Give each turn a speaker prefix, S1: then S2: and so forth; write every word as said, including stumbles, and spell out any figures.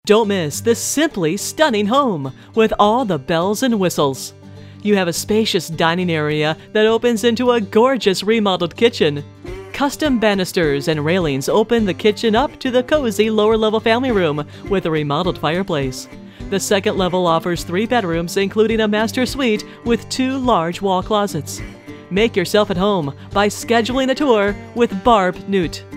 S1: Don't miss this simply stunning home with all the bells and whistles. You have a spacious dining area that opens into a gorgeous remodeled kitchen. Custom banisters and railings open the kitchen up to the cozy lower-level family room with a remodeled fireplace. The second level offers three bedrooms, including a master suite with two large wall closets. Make yourself at home by scheduling a tour with Barb Noote.